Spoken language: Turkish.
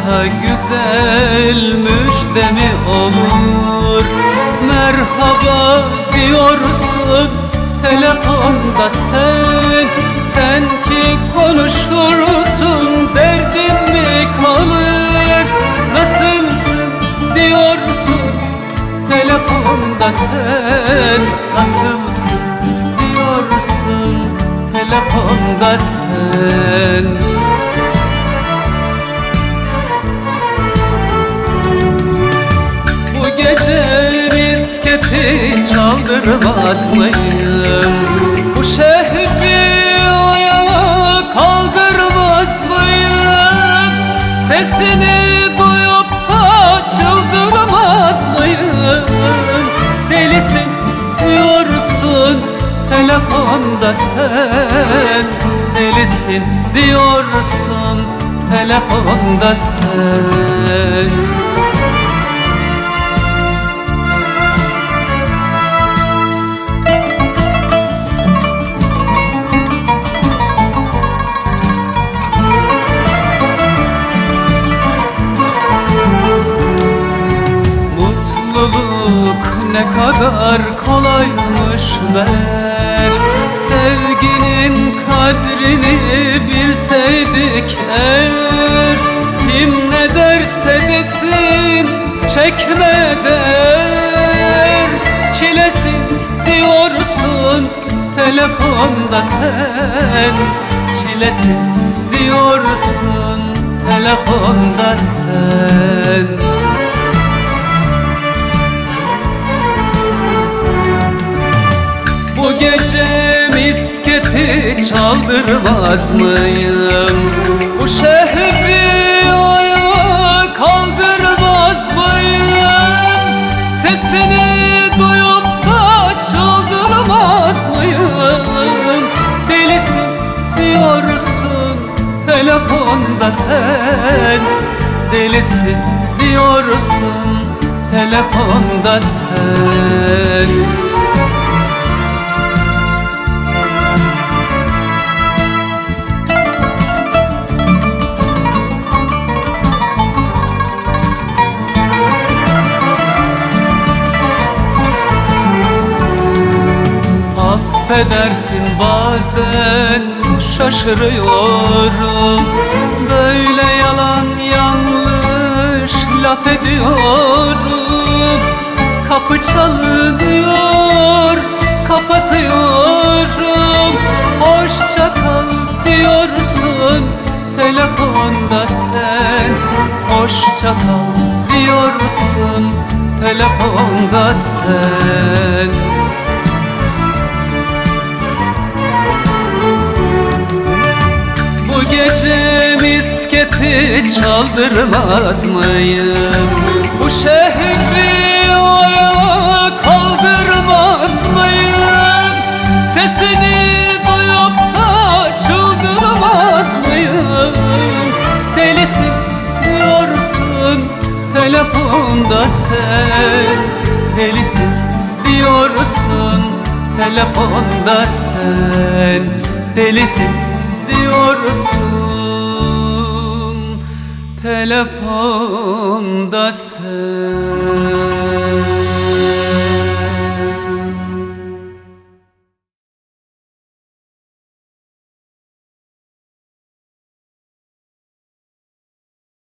daha güzel müjde mi olur? Merhaba diyorsun telefonda sen ki konuşursun, derdin mi kalır? Nasılsın diyorsun telefonda nasılsın diyorsun telefonda Bu gece misketi çaldırmaz mıyım? Bu şehri ayağa kaldırmaz mıyım? Sesini duyup da çıldırmaz mıyım? Delisin diyorsun telefonda delisin diyorsun telefonda Mutluluk ne kadar kolaymış ver, sevginin kadrini bilseydik eğer. Kim ne derse desin çekme der, çilesi diyorsun telefonda çilesi diyorsun telefonda Bu gece misketi çaldırmaz mıyım? Bu şehri ayağa kaldırmaz mıyım? Sesini duyup da çıldırmaz mıyım? Delisin diyorsun telefonda delisin diyorsun telefonda Affedersin bazen şaşırıyorum, böyle yalan yanlış laf ediyorum. Kapı çalınıyor, kapatıyorum. Hoşça kal diyorsun telefonda hoşça kal diyorsun telefonda Bu gece misketi çaldırmaz mıyım? Bu şehri ayağa kaldırmaz mıyım? Sesini duyup da çıldırmaz mıyım? Delisin diyorsun telefonda delisin diyorsun telefonda delisin diyorsun telefonda